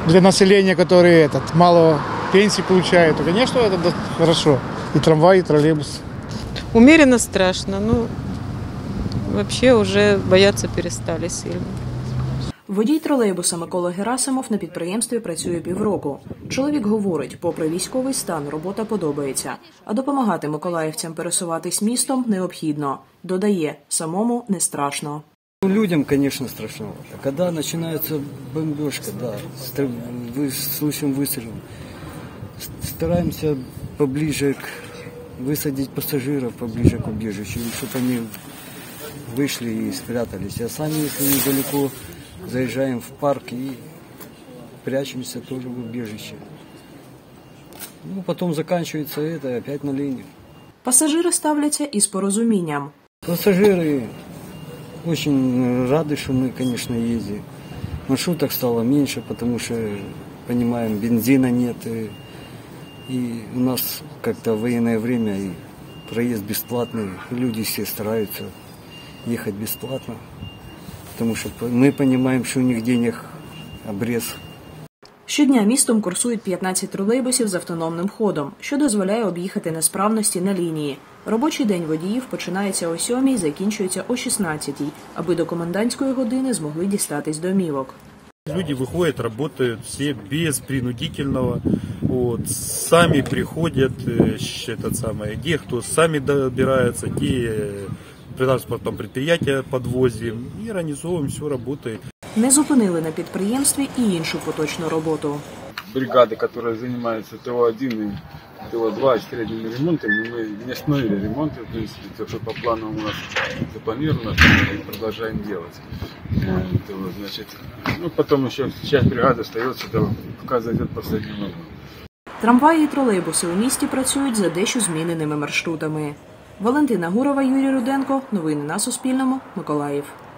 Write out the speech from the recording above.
для населения, которые мало пенсии получают, то, конечно, это хорошо. И трамвай, и троллейбус. Умеренно страшно, но вообще уже бояться перестали сильно. Водій тролейбуса Микола Герасимов на підприємстві працює півроку. Чоловік говорить, попри військовий стан, робота подобається. А допомагати миколаївцям пересуватись містом необхідно. Додає, самому не страшно. Людям, конечно, страшно. Когда начинается бомбежка, да, слышим выстрел, стараемся поближе высадить пассажиров поближе к убежищу, чтобы они вышли и спрятались. А сами, если недалеко, заезжаем в парк и прячемся тоже в убежище. Ну, потом заканчивается это, и опять на линию. Пасажири ставляться із порозумінням. Пассажиры очень рады, что мы, конечно, ездим. Маршруток стало меньше, потому что, понимаем, бензина нет. И у нас как-то в военное время и проезд бесплатный. Люди все стараются ехать бесплатно. Потому что мы понимаем, что у них денег обрез. Щодня містом курсують 15 тролейбусів з автономним ходом, що дозволяє об'їхати несправності на лінії. Робочий день водіїв починається о 7-й, закінчується о 16-й, аби до комендантської години змогли дістатись домівок. Люди выходят, работают все без принудительного, сами приходят, где кто сами добирается, где транспортом предприятия подвозим и организовываем, все работает. Не зупинили на підприємстві і іншу поточну роботу. Бригады, которые занимаются ТО-1 и ТО-2 средними ремонтами, мы не остановили ремонт, в принципе, то, что по плану у нас запланировано, мы продолжаем делать. Значит, потом еще часть бригады остается, пока зайдет последний вагон. Трамваї і тролейбуси у місті працюють за дещо зміненими маршрутами. Валентина Гурова, Юрій Руденко. Новини на Суспільному. Миколаїв.